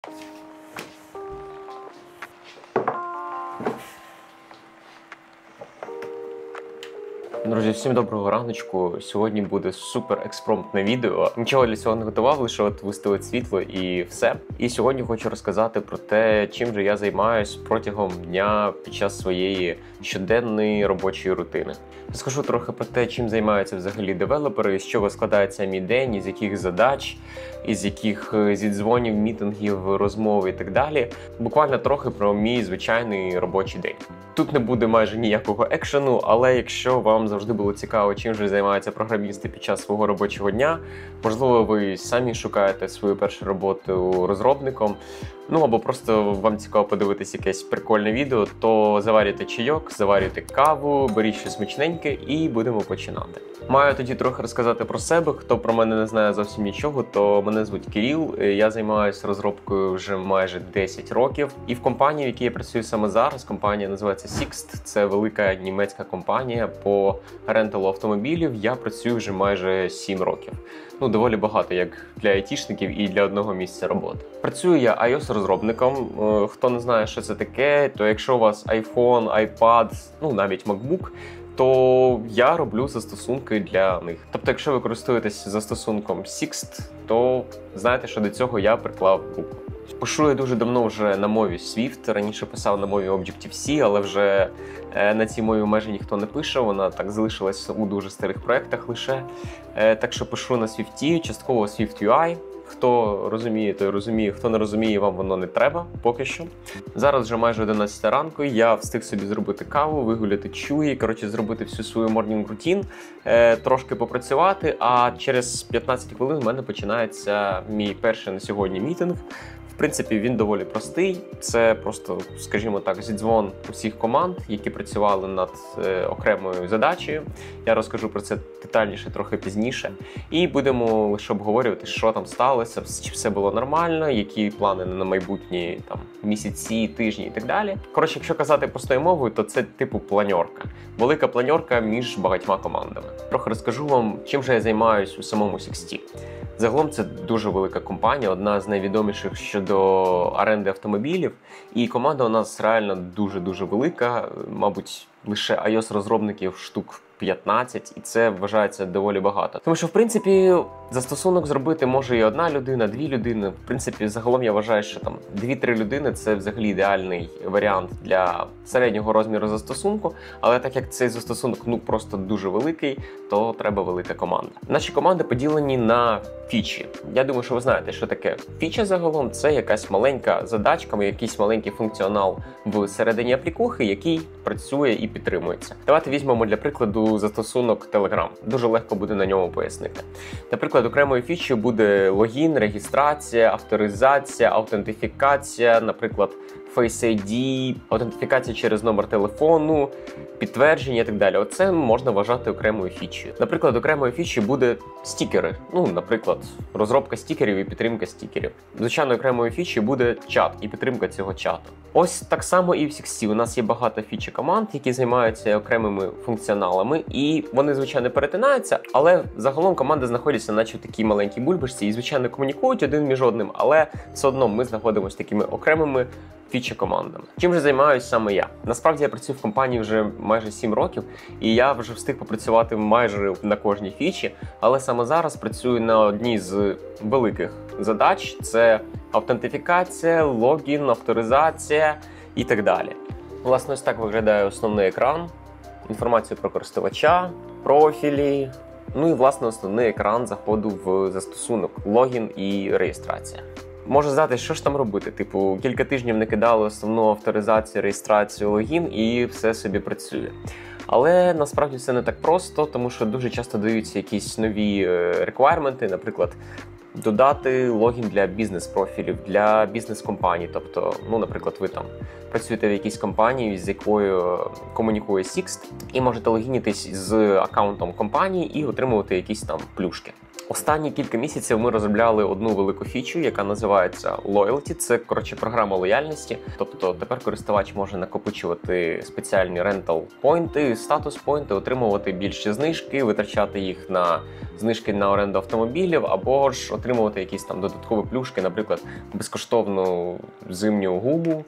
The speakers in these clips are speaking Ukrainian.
Друзі, всім доброго раночку. Сьогодні буде супер експромтне відео. Нічого для цього не готував, лише от виставити світло і все. І сьогодні хочу розказати про те, чим же я займаюсь протягом дня під час своєї щоденної робочої рутини. Розкажу трохи про те, чим займаються взагалі девелопери, з чого складається мій день, із яких задач, із яких зідзвонів, мітингів, розмов і так далі. Буквально трохи про мій звичайний робочий день. Тут не буде майже ніякого екшену, але якщо вам завжди було цікаво, чим же займаються програмісти під час свого робочого дня, можливо, ви самі шукаєте свою першу роботу розробником, або просто вам цікаво подивитись якесь прикольне відео, то заварюйте чайок, заварюйте каву, беріть щось смачненьке і будемо починати. Маю тоді трохи розказати про себе. Хто про мене не знає зовсім нічого, то мене звуть Кирил, я займаюся розробкою вже майже 10 років. І в компанії, в якій я працюю саме зараз, компанія називається Sixt, це велика німецька компанія по ренталу автомобілів, я працюю вже майже 7 років. Доволі багато, як для айтішників і для одного місця роботи. Працюю я iOS-розробником. Хто не знає, що це таке, то якщо у вас iPhone, iPad, навіть MacBook, то я роблю застосунки для них. Тобто, якщо ви користуєтесь застосунком Sixt, то знаєте, що до цього я приклав руку. Пишу я дуже давно вже на мові Swift, раніше писав на мові Objective-C, але вже на цій мові майже ніхто не пише, вона так залишилась у дуже старих проєктах лише. Так що пишу на Swift, частково Swift UI. Хто розуміє, той розуміє, хто не розуміє, вам воно не треба поки що. Зараз вже майже 11 ранку, я встиг собі зробити каву, вигуляти чуї, зробити всю свою morning routine, трошки попрацювати, а через 15 хвилин в мене починається мій перший на сьогодні мітинг. В принципі, він доволі простий. Це просто, скажімо так, зідзвон усіх команд, які працювали над окремою задачею. Я розкажу про це детальніше трохи пізніше. І будемо лише обговорювати, що там сталося, чи все було нормально, які плани на майбутні місяці, тижні і так далі. Якщо казати простою мовою, то це типу планьорка. Велика планьорка між багатьма командами. Трохи розкажу вам, чим же я займаюсь у самому Sixt. Загалом це дуже велика компанія, одна з найвідоміших щодо оренди автомобілів. І команда у нас реально дуже-дуже велика, мабуть, лише iOS-розробників штук 15, і це вважається доволі багато. Тому що, в принципі, застосунок зробити може і одна людина, дві людини. В принципі, загалом я вважаю, що 2-3 людини – це взагалі ідеальний варіант для середнього розміру застосунку. Але так як цей застосунок просто дуже великий, то треба велика команда. Наші команди поділені на фічі. Я думаю, що ви знаєте, що таке фіча загалом. Це якась маленька задачка, якийсь маленький функціонал всередині аплікухи, який працює і підтримується. Давайте візьмемо для прикладу застосунок Telegram. Дуже легко буде на ньому пояснити. Наприклад, окремою фічею буде логін, регістрація, авторизація, аутентифікація, наприклад, Face ID, аутентифікація через номер телефону, підтвердження і так далі. Оце можна вважати окремою фічею. Наприклад, окремою фічею буде стікери. Наприклад, розробка стікерів і підтримка стікерів. Звичайно, окремою фічею буде чат і підтримка цього чату. Ось так само і в Sixt. У нас є багато фічі команд, які займаються окремими функціоналами, і вони, звичайно, перетинаються, але загалом команди знаходяться наче в такій маленькій бульбашці і, звичайно, комунікують один між одним, але все одно ми знаходимося такими окремими фічі-командами. Чим же займаюся саме я? Насправді я працюю в компанії вже майже 7 років, і я вже встиг попрацювати майже на кожній фічі, але саме зараз працюю на одній з великих задач – це аутентифікація, логін, авторизація і так далі. Власне, ось так виглядає основний екран, інформацію про користувача, профілі, і, власне, основний екран заходу в застосунок, логін і реєстрація. Може здати, що ж там робити? Кілька тижнів не кидали основну авторизацію, реєстрацію, логін і все собі працює. Але насправді це не так просто, тому що дуже часто даються якісь нові реквайрменти, наприклад, додати логін для бізнес-профілів, для бізнес-компаній. Тобто, наприклад, ви працюєте в якійсь компанії, з якою комунікує Sixt, і можете логінитись з аккаунтом компанії і отримувати якісь плюшки. Останні кілька місяців ми розробляли одну велику фічу, яка називається Loyalty. Це, коротше, програма лояльності. Тобто тепер користувач може накопичувати спеціальні рентал-пойнти, статус-пойнти, отримувати більші знижки, витрачати їх на знижки на оренду автомобілів, або ж отримувати якісь там додаткові плюшки, наприклад, безкоштовну зимню гуму,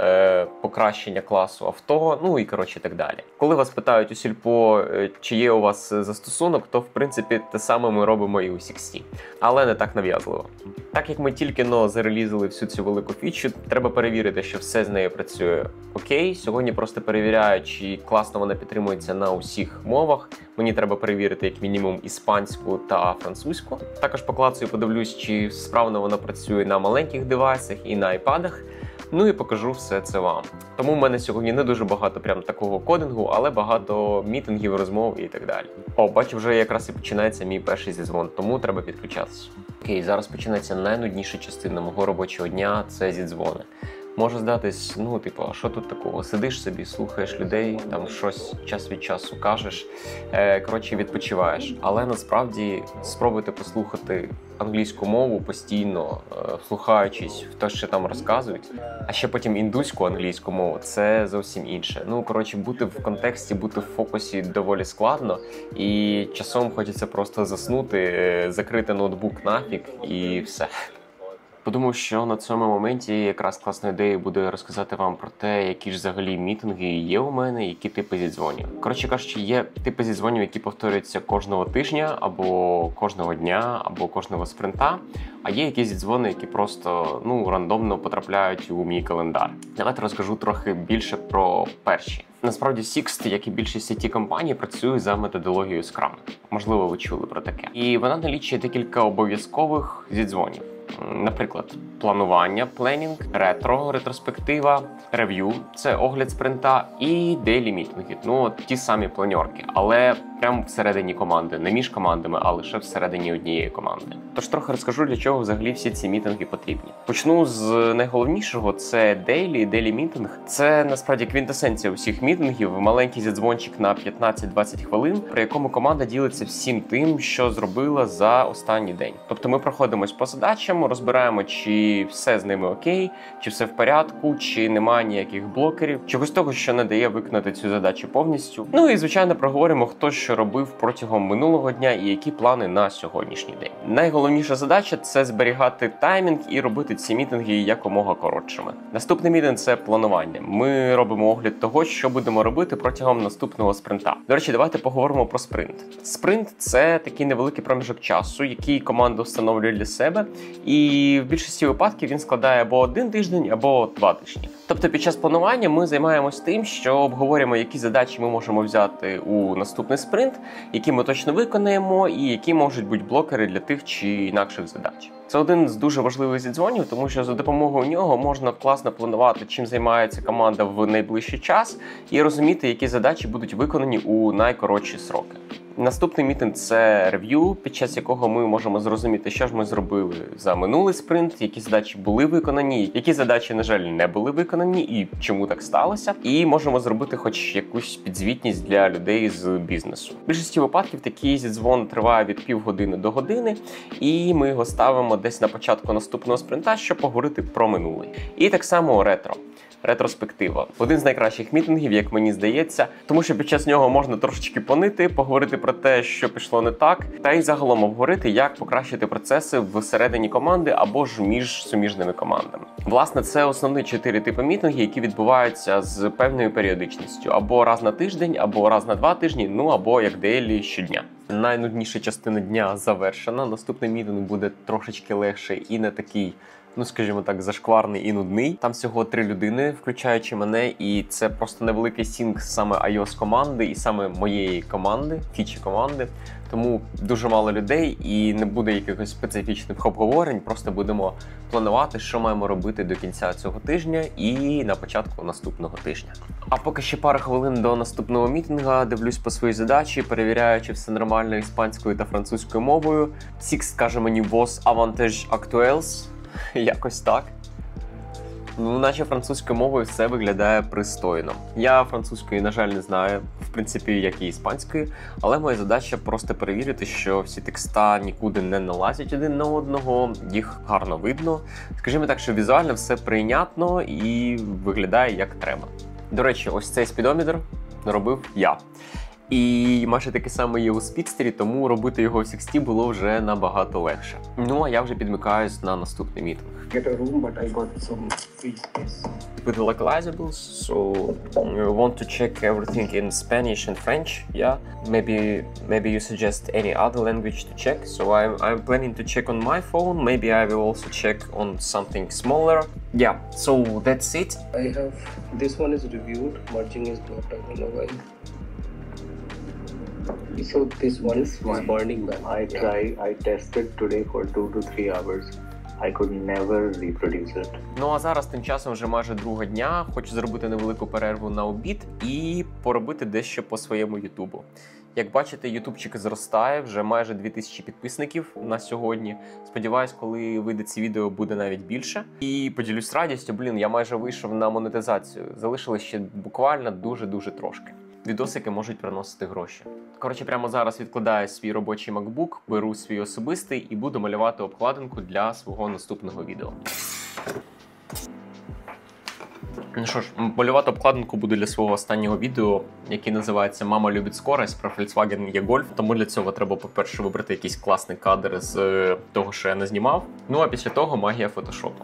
покращення класу авто, ну і коротше так далі. Коли вас питають у сільпо, чи є у вас застосунок, то в принципі те саме ми робимо і у Сіксті, але не так нав'язливо. Так як ми тільки зарелізили всю цю велику фічу, треба перевірити, що все з нею працює окей. Сьогодні просто перевіряю, чи класно вона підтримується на усіх мовах. Мені треба перевірити як мінімум іспанську та французьку. Також поклацаю, подивлюсь, чи справно вона працює на маленьких девайсах і на айпадах. Ну і покажу все це вам. Тому в мене сьогодні не дуже багато прям такого кодингу, але багато мітингів, розмов і так далі. О, бачу, вже якраз і починається мій перший зідзвон, тому треба підключатися. Окей, зараз починається найнудніша частина мого робочого дня – це зідзвони. Може здатись, ну, типу, а що тут такого? Сидиш собі, слухаєш людей, там щось час від часу кажеш, коротше, відпочиваєш. Але насправді спробуйте послухати англійську мову постійно, вслухаючись в те, що там розказують, а ще потім індуську англійську мову – це зовсім інше. Ну, коротше, бути в контексті, бути в фокусі доволі складно, і часом хочеться просто заснути, закрити ноутбук нафіг і все. Подумав, що на цьому моменті якраз класною ідеєю буде розказати вам про те, які ж взагалі мітинги є у мене, які типи зідзвонів. Коротше кажучи, є типи зідзвонів, які повторюються кожного тижня, або кожного дня, або кожного спринта, а є якісь зідзвони, які просто, рандомно потрапляють у мій календар. Давайте розкажу трохи більше про перші. Насправді Sixt, як і більшість IT-компаній, працює за методологією Scrum. Можливо, ви чули про таке. І вона налічує декілька обов'язкових зідзвонів. Наприклад, планування, пленінг, ретро, ретроспектива, рев'ю – це огляд спринта, і дейлі мітинги. Ті самі планьорки, але прямо всередині команди, не між командами, а лише всередині однієї команди. Тож трохи розкажу, для чого взагалі всі ці мітинги потрібні. Почну з найголовнішого – це дейлі мітинг. Це насправді квінтесенція усіх мітингів, маленький зідзвончик на 15-20 хвилин, при якому команда ділиться всім тим, що зробила за останній день. Тобто ми проходимось по задачам, розбираємо, чи все з ними окей, чи все в порядку, чи немає ніяких блокерів, чогось того, що не дає виконати цю задачу повністю. Ну і, звичайно, проговоримо, хто що робив протягом минулого дня і які плани на сьогоднішній день. Найголовніша задача – це зберігати таймінг і робити ці мітинги якомога коротшими. Наступний мітинг – це планування. Ми робимо огляд того, що будемо робити протягом наступного спринта. До речі, давайте поговоримо про спринт. Спринт – це такий невеликий проміжок часу, який команда встановлює для себе, і в більшості випадків він складає або 1 тиждень, або 2 тижні. Тобто під час планування ми займаємось тим, що обговорюємо, які задачі ми можемо взяти у наступний спринт, які ми точно виконаємо, і які можуть бути блокери для тих чи інакших задач. Це один з дуже важливих зідзвонів, тому що за допомогою нього можна класно планувати, чим займається команда в найближчий час, і розуміти, які задачі будуть виконані у найкоротші сроки. Наступний мітинг – це рев'ю, під час якого ми можемо зрозуміти, що ж ми зробили за минулий спринт, які задачі були виконані, які задачі, на жаль, не були виконані і чому так сталося. І можемо зробити хоч якусь підзвітність для людей з бізнесу. В більшості випадків такий зідзвон триває від півгодини до години, і ми його ставимо десь на початку наступного спринта, щоб поговорити про минулий. І так само ретро. Ретроспектива. Один з найкращих мітингів, як мені здається, тому що під час нього можна трошечки понити, поговорити про те, що пішло не так, та й загалом обговорити, як покращити процеси всередині команди або ж між суміжними командами. Власне, це основні 4 типи мітингів, які відбуваються з певною періодичністю. Або раз на тиждень, або раз на 2 тижні, або як дейлі щодня. Найнудніша частина дня завершена. Наступний мітинг буде трошечки легший і не такий, скажімо так, зашкварний і нудний. Там всього 3 людини, включаючи мене, і це просто невеликий синк саме iOS команди і саме моєї команди, фічі команди. Тому дуже мало людей і не буде якихось специфічних обговорень, просто будемо планувати, що маємо робити до кінця цього тижня і на початку наступного тижня. А поки ще пара хвилин до наступного мітинга, дивлюсь по своїй задачі, перевіряю, чи все нормально іспанською та французькою мовою. Sixt каже мені «Vos avantage actuels», якось так. Ну, наче французькою мовою все виглядає пристойно. Я французької, на жаль, не знаю, в принципі, як і іспанської, але моя задача просто перевірити, що всі текста нікуди не налазять один на одного, їх гарно видно. Скажімо так, що візуально все прийнятно і виглядає як треба. До речі, ось цей спідометр робив я. І майже таке саме є у спідстері, тому робити його в Sixty було вже набагато легше. Ну, а я вже підмикаюсь на наступний мітинг. Get a room, but I got some free space. With the localizables, so you want to check everything in Spanish and French, yeah? Maybe you suggest any other language to check. So I'm planning to check on my phone. Maybe I will also check on something smaller. Yeah, so that's it. I have, this one is reviewed, merging is blocked, I don't know why. So this one is burning man. I tested today for 2 to 3 hours. I could never reproduce it. Ну а зараз тим часом вже майже друга дня. Хочу зробити невелику перерву на обід і поробити дещо по своєму ютубу. Як бачите, ютубчик зростає, вже майже 2000 підписників на сьогодні. Сподіваюсь, коли вийде це відео, буде навіть більше. І поділюсь радістю, я майже вийшов на монетизацію. Залишилось ще буквально дуже-дуже трошки. Відосики можуть приносити гроші. Коротше, прямо зараз відкладаю свій робочий MacBook, беру свій особистий і буду малювати обкладинку для свого наступного відео. Ну що ж, малювати обкладинку буду для свого останнього відео, яке називається «Мама любить скорость» про Volkswagen E-Golf. Тому для цього треба, по-перше, вибрати якийсь класний кадр з того, що я не знімав. Ну а після того магія фотошопу.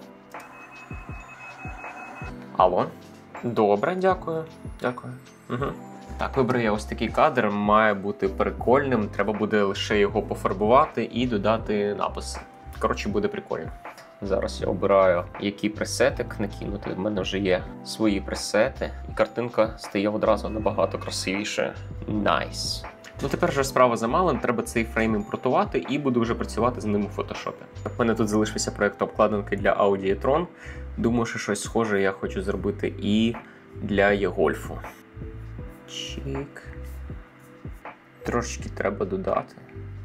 Алло? Добре, дякую. Дякую. Угу. Так, виберу я ось такий кадр, має бути прикольним, треба буде лише його пофарбувати і додати написи. Коротше, буде прикольно. Зараз я обираю, який пресетик накинути. В мене вже є свої пресети, і картинка стає одразу набагато красивіше. Найс. Ну тепер вже справа за малим, треба цей фрейм імпортувати і буду вже працювати з ним у фотошопі. У мене тут залишився проєкт обкладинки для Audi e-tron. Думаю, що щось схоже я хочу зробити і для e-Golf. Чик. Трошечки треба додати.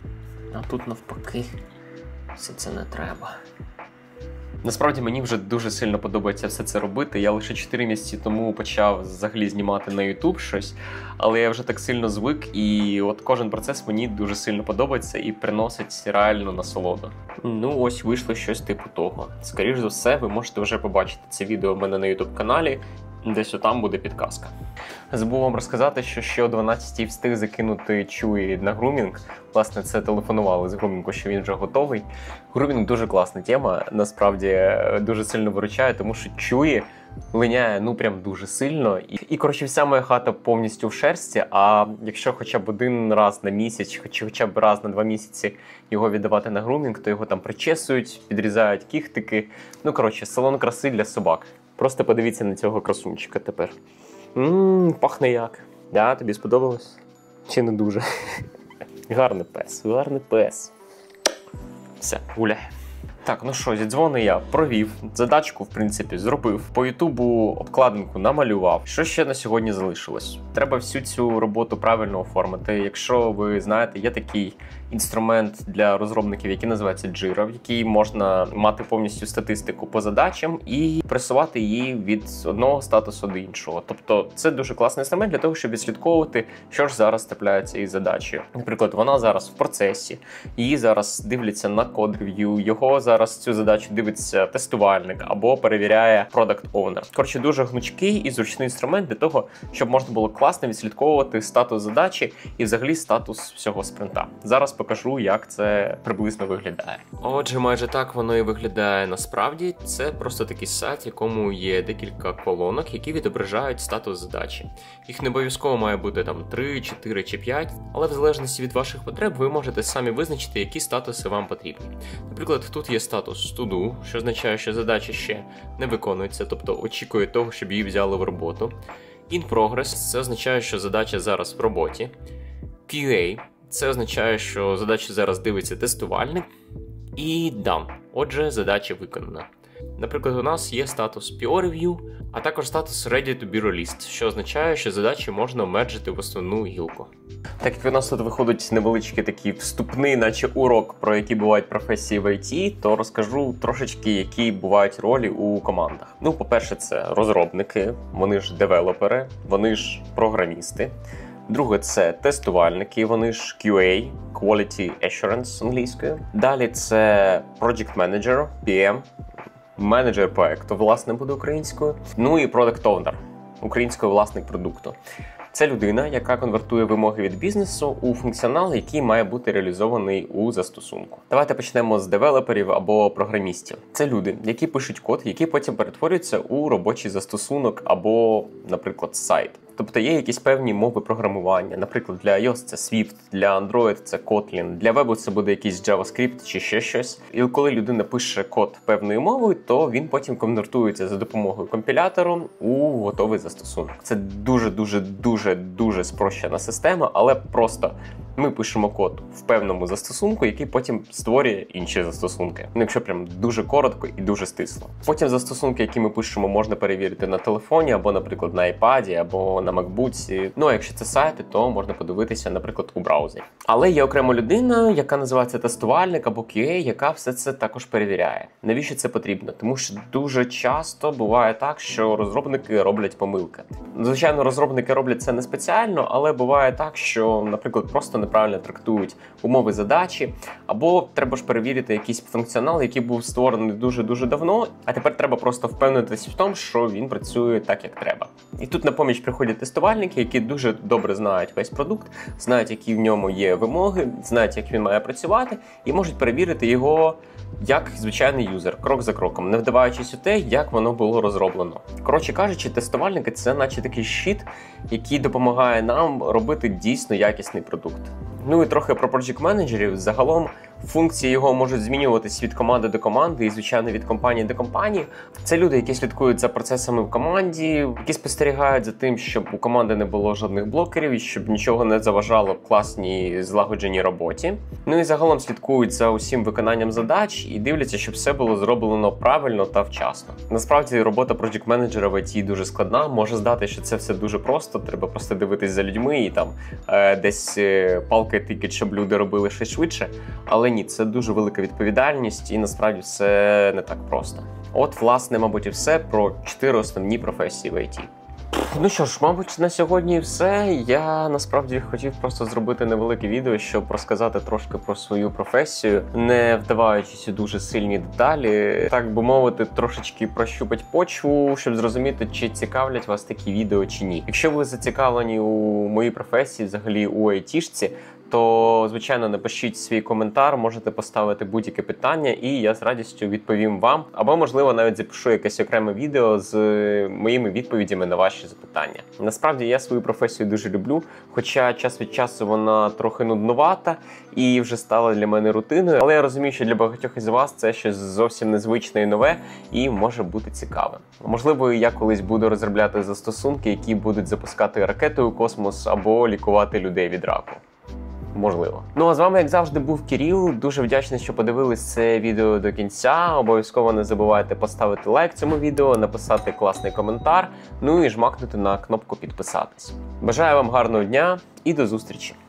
А тут навпаки все це не треба. Насправді мені вже дуже сильно подобається все це робити. Я лише 4 місяці тому почав взагалі знімати на YouTube щось, але я вже так сильно звик, і от кожен процес мені дуже сильно подобається і приносить реальну насолоду. Ну ось вийшло щось типу того. Скоріш за все, ви можете вже побачити це відео в мене на YouTube каналі. Десь отам буде підказка. Забув вам розказати, що ще о 12-й встиг закинути Чуї на грумінг. Власне, це телефонували з грумінгу, що він вже готовий. Грумінг дуже класна тема, насправді дуже сильно виручає, тому що Чуї линяє, ну прям дуже сильно. І коротше, вся моя хата повністю в шерсті, а якщо хоча б один раз на місяць, хоча б раз на 2 місяці його віддавати на грумінг, то його там причесують, підрізають кіхтики. Ну, коротше, салон краси для собак. Просто подивіться на цього красунчика тепер. Пахне як. Да, тобі сподобалось? Чи не дуже? Гарний пес, гарний пес. Все, гуляй. Так, ну що, зі дзвони я провів, задачку, в принципі, зробив. По Ютубу обкладинку намалював. Що ще на сьогодні залишилось? Треба всю цю роботу правильно оформити. Якщо ви знаєте, є такий інструмент для розробників, який називається Jira, в який можна мати повністю статистику по задачам і пресувати її від одного статусу до іншого. Тобто це дуже класний інструмент для того, щоб відслідковувати, що ж зараз трапляється із задачею. Наприклад, вона зараз в процесі, її зараз дивляться на код-рев'ю, його зараз цю задачу дивиться тестувальник або перевіряє product owner. Коротше, дуже гнучкий і зручний інструмент для того, щоб можна було класно відслідковувати статус задачі і взагалі статус всього спринта. Зараз покажу, як це приблизно виглядає. Отже, майже так воно і виглядає насправді. Це просто такий сайт, в якому є декілька колонок, які відображають статус задачі. Їх не обов'язково має бути там 3, 4 чи 5, але в залежності від ваших потреб ви можете самі визначити, які статуси вам потрібні. Наприклад, тут є статус to do, що означає, що задача ще не виконується, тобто очікує того, щоб її взяли в роботу. In progress – це означає, що задача зараз в роботі. QA – це означає, що задачу зараз дивиться тестувальник. І done. Отже, задача виконана. Наприклад, у нас є статус Peer Review, а також статус Ready to be released, що означає, що задачі можна мерджити в основну гілку. Так як у нас тут виходить невеличкий такий вступний, наче урок, про які бувають професії в IT, то розкажу трошечки, які бувають ролі у командах. Ну, по-перше, це розробники, вони ж девелопери, вони ж програмісти. Друге, це тестувальники, вони ж QA, Quality Assurance англійською. Далі це Project Manager, PM, менеджер проекту, власне, буде українською. Ну і Product Owner, українською власник продукту. Це людина, яка конвертує вимоги від бізнесу у функціонал, який має бути реалізований у застосунку. Давайте почнемо з девелоперів або програмістів. Це люди, які пишуть код, який потім перетворюється у робочий застосунок або, наприклад, сайт. Тобто є якісь певні мови програмування. Наприклад, для iOS це Swift, для Android це Kotlin, для вебу це буде якийсь JavaScript чи ще щось. І коли людина пише код певною мовою, то він потім конвертується за допомогою компілятору у готовий застосунок. Це дуже спрощена система, але просто ми пишемо код в певному застосунку, який потім створює інші застосунки. Ну, якщо прям дуже коротко і дуже стисло. Потім застосунки, які ми пишемо, можна перевірити на телефоні, або, наприклад, на iPad, або на MacBook. Ну, а якщо це сайти, то можна подивитися, наприклад, у браузері. Але є окрема людина, яка називається тестувальник або QA, яка все це також перевіряє. Навіщо це потрібно? Тому що дуже часто буває так, що розробники роблять помилки. Звичайно, розробники роблять це не спеціально, але буває так, що, наприклад, просто неправильно трактують умови задачі, або треба ж перевірити якийсь функціонал, який був створений дуже давно, а тепер треба просто впевнитися в тому, що він працює так, як треба. І тут на поміч приходять тестувальники, які дуже добре знають весь продукт, знають, які в ньому є вимоги, знають, як він має працювати, і можуть перевірити його як звичайний юзер, крок за кроком, не вдаваючись у те, як воно було розроблено. Коротше кажучи, тестувальники – це наче такий щит, який допомагає нам робити дійсно якісний продукт. Ну і трохи про проджект-менеджерів. Загалом функції його можуть змінюватись від команди до команди і, звичайно, від компанії до компанії. Це люди, які слідкують за процесами в команді, які спостерігають за тим, щоб у команди не було жодних блокерів і щоб нічого не заважало класній злагодженій роботі. Ну і загалом слідкують за усім виконанням задач і дивляться, щоб все було зроблено правильно та вчасно. Насправді, робота проджект-менеджера в IT дуже складна. Може здати, що це все дуже просто, треба просто дивитись за людьми і там десь палки тикать, щоб люди робили щось швидше. Але ні, це дуже велика відповідальність і насправді все не так просто. От, власне, мабуть, і все про 4 основні професії в IT. Ну що ж, мабуть, на сьогодні все. Я насправді хотів просто зробити невелике відео, щоб розказати трошки про свою професію, не вдаваючись у дуже сильні деталі. Так би мовити, трошечки прощупати почву, щоб зрозуміти, чи цікавлять вас такі відео чи ні. Якщо ви зацікавлені у моїй професії, взагалі у айтішці, то, звичайно, напишіть свій коментар, можете поставити будь-яке питання, і я з радістю відповім вам. Або, можливо, навіть запишу якесь окреме відео з моїми відповідями на ваші запитання. Насправді, я свою професію дуже люблю, хоча час від часу вона трохи нуднувата і вже стала для мене рутиною. Але я розумію, що для багатьох із вас це щось зовсім незвичне і нове, і може бути цікавим. Можливо, я колись буду розробляти застосунки, які будуть запускати ракети у космос або лікувати людей від раку. Можливо. Ну а з вами, як завжди, був Кирил. Дуже вдячний, що подивились це відео до кінця. Обов'язково не забувайте поставити лайк цьому відео, написати класний коментар, ну і жмакнути на кнопку підписатись. Бажаю вам гарного дня і до зустрічі!